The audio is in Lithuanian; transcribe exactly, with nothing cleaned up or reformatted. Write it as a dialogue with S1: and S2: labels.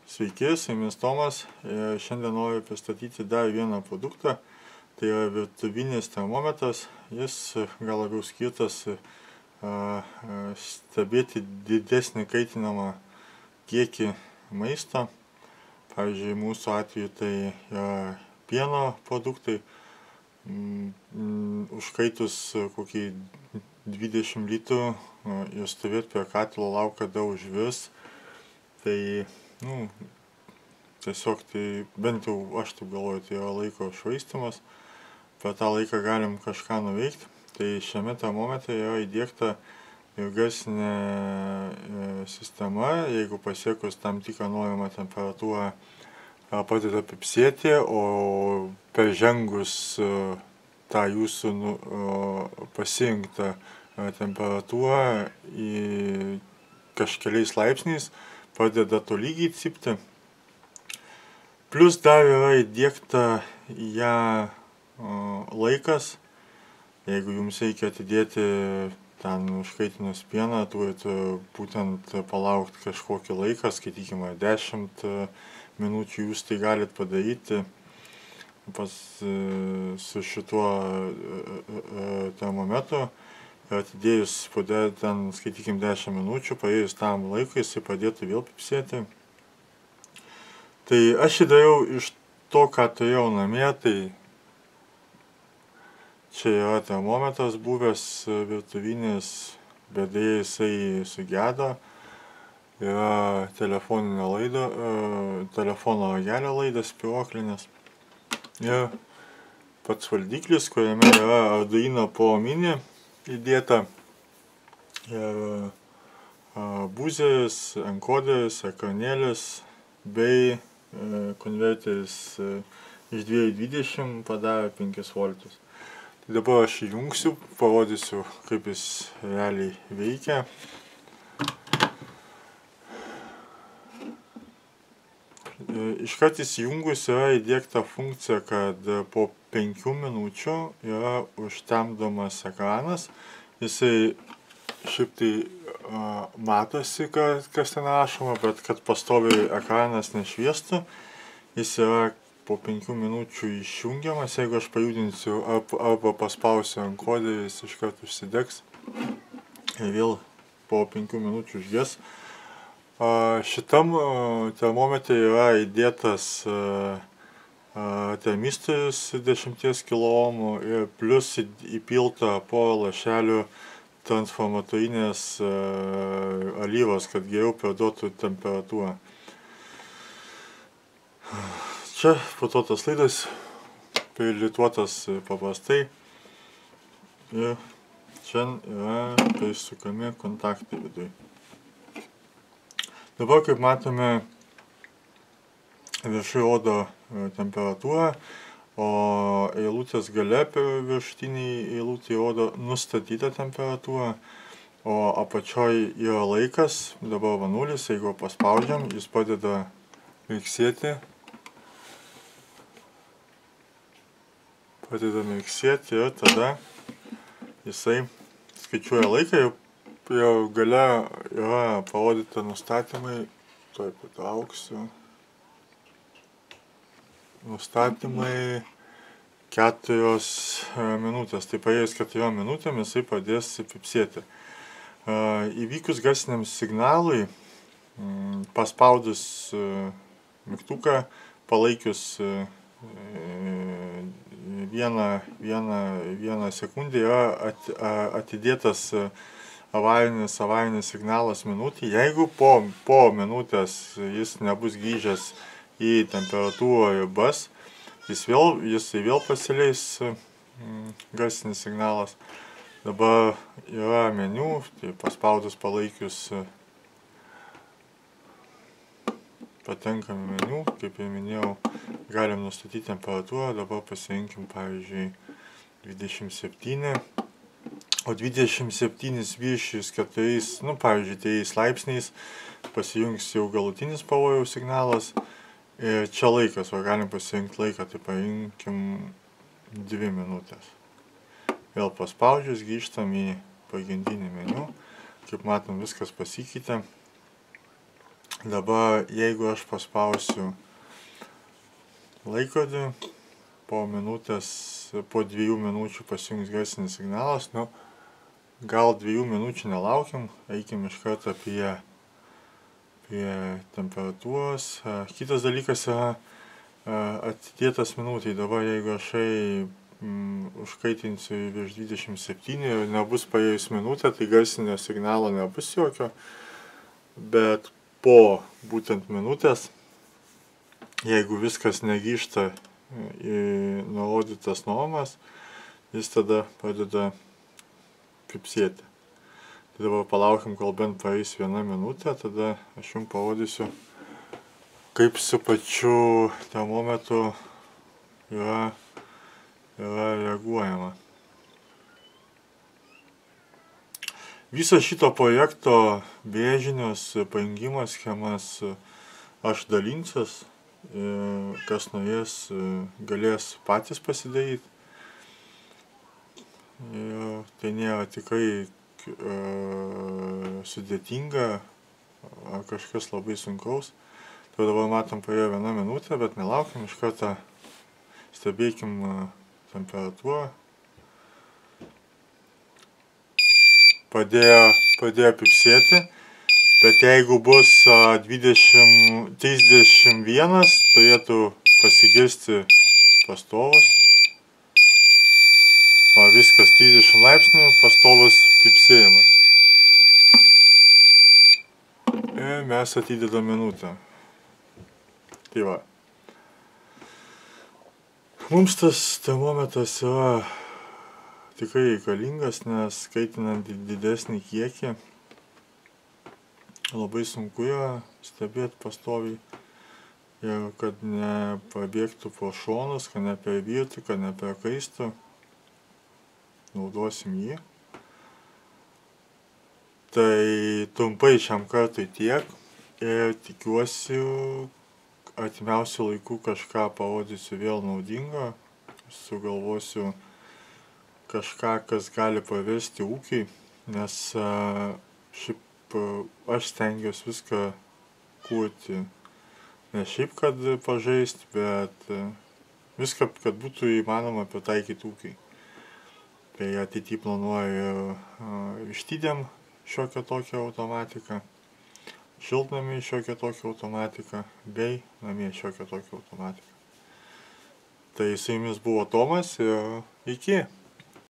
S1: Sveiki, su jumis Tomas. Šiandien noriu pristatyti dar vieną produktą. Tai yra virtuvinis termometras. Jis gal labiau skirtas stebėti didesnį kaitinamą kiekį maisto. Pavyzdžiui, mūsų atveju tai yra pieno produktai. Užkaitus kokį dvidešimt litrų ir stovėti prie katilo lauk, kada užvirs. Tai, nu, tiesiog tai, bent jau aš taip galvoju, tai yra laiko švaistymas. Per tą laiką galim kažką nuveikti. Tai šiame termometre yra įdiegta garsinė sistema. Jeigu pasiekus tam tikrą norimą temperatūrą pradeda pypsėti, o peržengus tą jūsų pasirinktą temperatūrą į kažkeliais laipsniais pradeda tolygiai cypti. Plius dar yra įdiegta į ją laikas. Jeigu jums reikia atidėti ten užkaitinus pieną, turite būtent palaukti kažkokį laiką, skaitykime dešimt minučių, jūs tai galit padaryti pas, su šituo termometru. Atidėjus po ten, skaitykim, dešimt minučių, praėjus tam laikui, jisai pradėtų vėl pypsėti. Tai aš jį dariau iš to, ką turėjau namie. Tai čia yra termometras buvęs virtuvinis, bet dėja jisai sugedo. Yra telefoninio laido, telefono ragelio laidas spyruoklinis. Ir pats valdiklis, kuriame yra Arduino Pro Mini įdėta. Ir buzeris, enkoderis, ekranėlis bei konverteris iš dviejų dvidešimt padavė penkis voltus. Tai dabar aš įjungsiu, parodysiu, kaip jis realiai veikia. Iškart įsijungus yra įdiegta funkcija, kad po penkių minučių yra užtemdomas ekranas. Jisai šiaip tai uh, matosi, kas, kas ten rašoma, bet kad pastoviai ekranas nešviestų, jis yra po penkių minučių išjungiamas. Jeigu aš pajudinsiu arba, arba paspausiu enkoderį, jis iškart užsidegs ir vėl po penkių minučių užges. Uh, šitam uh, termometre yra įdėtas uh, uh, termistorius dešimties kiloohmų ir plius įpilta porą lašelių transformatorinės uh, alyvos, kad geriau perduotų temperatūrą. Čia po to tas laidas prilituotas paprastai ir čia yra prisukami kontaktai viduje. Dabar, kaip matome, viršui rodo temperatūrą, o eilutės gale viršutiniai eilutė rodo nustatytą temperatūrą, o apačioj yra laikas, dabar va nulis, jeigu paspaudžiam, jis pradeda mirksėti. Pradeda mirksėti ir tada jisai skaičiuoja laiką. Jau gale yra parodyta nustatymai, tuoj patrauksiu, nustatymai keturios minutės, tai praėjus keturiom minutėm jisai pradės pypsėti. Įvykus garsiniam signalui, paspaudus mygtuką, palaikius vieną, vieną, vieną sekundę yra at, atidėtas avarinis, avarinis signalas minutį. Jeigu po, po minutės jis nebus grįžęs į temperatūrą ribas, jis vėl, jisai vėl pasileis mm, garsinis signalas. Dabar yra meniu, tai paspaudus palaikius patenkam į meniu, kaip jau minėjau, galim nustatyti temperatūrą. Dabar pasirinkim, pavyzdžiui, dvidešimt septyni. O dvidešimt septynis viršijus keturiais, nu, pavyzdžiui, trejais laipsniais pasijungs jau galutinis pavojaus signalas. Ir čia laikas, o galim pasirinkti laiką, tai parinkim dvi minutės. Vėl paspaudžius grįžtam į pagrindinį meniu. Kaip matom, viskas pasikeitė. Dabar jeigu aš paspausiu laikrodį, po minutės, po dviejų minučių pasijungs garsinis signalas, nu, gal dviejų minučių nelaukiam, eikim iš karto prie, prie temperatūros. Kitas dalykas yra atidėtas minutė. Dabar jeigu aš mm, užkaitinsiu virš dvidešimt septyni ir nebus praėjus minutę, tai garsinio signalo nebus jokio, bet po būtent minutės, jeigu viskas negrįžta į nurodytas normas, jis tada pradeda pypsėti. Tai dabar palaukim, kol bent praeis viena minutė, tada aš jums parodysiu, kaip su pačiu termometru yra, yra reaguojama. Viso šito projekto brėžinius, pajungimo schemas aš dalinsiuos, kas norės, galės patys pasidaryti. Ir tai nėra tikrai sudėtinga ar kažkas labai sunkaus. Tai dabar matom praėjo viena minutė, bet nelaukiam, iš karto stebėkim temperatūrą. Pradėjo, pradėjo pypsėti, bet jeigu bus dvidešimt, trisdešimt vienas, turėtų pasigirsti pastovus. Va, viskas trisdešimt laipsnių, pastovus pypsėjimas. Ir mes atidedam minutę. Tai va. Mums tas termometras yra tikrai reikalingas, nes skaitinant didesnį kiekį labai sunku yra stebėti pastoviai ir kad nepabėgtų pro šonus, kad nepervirtų, kad neperkaistų. Naudosim jį. Tai trumpai šiam kartui tiek ir tikiuosi artimiausių laikų kažką parodysiu vėl naudingo, sugalvosiu kažką, kas gali paversti ūkį, nes šiaip aš stengiuosi viską kurti, ne šiaip kad pažaisti, bet viską, kad būtų įmanoma pritaikyti ūkiai. Tai ateityje planuoju vištidėm šiokią tokią automatiką, šiltnamį šiokią tokią automatiką, bei namie šiokią tokią automatiką. Tai su jumis buvo Tomas ir iki.